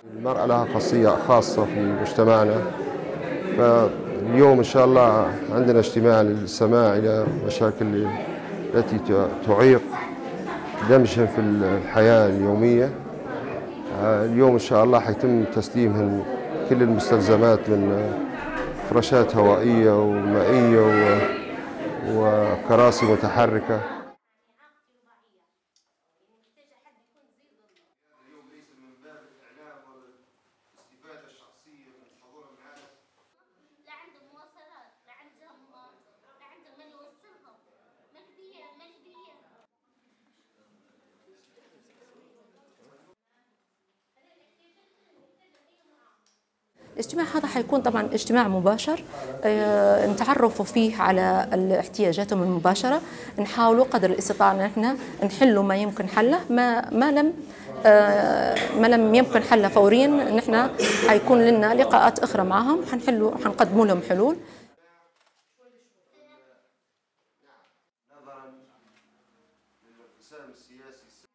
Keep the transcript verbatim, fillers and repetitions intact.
المرأة لها خاصية خاصة في مجتمعنا، فاليوم إن شاء الله عندنا اجتماع للسماع إلى مشاكل التي تعيق دمجهم في الحياة اليومية. اليوم إن شاء الله حيتم تسليمهم كل المستلزمات من فراشات هوائية ومائية وكراسي متحركة. لا عندهم مواصلات، لا عندهم لا عندهم من يوصلهم، مجبية مجبية. الاجتماع هذا حيكون طبعا اجتماع مباشر، اه نتعرفوا فيه على احتياجاتهم المباشرة، نحاولوا قدر الاستطاعة ان احنا نحلوا ما يمكن حله، ما ما لم اه ما لم يمكن حله فوريا نحن حيكون لنا لقاءات اخرى معهم، حنحلوا حنقدموا لهم حلول. نظرا للانقسام السياسي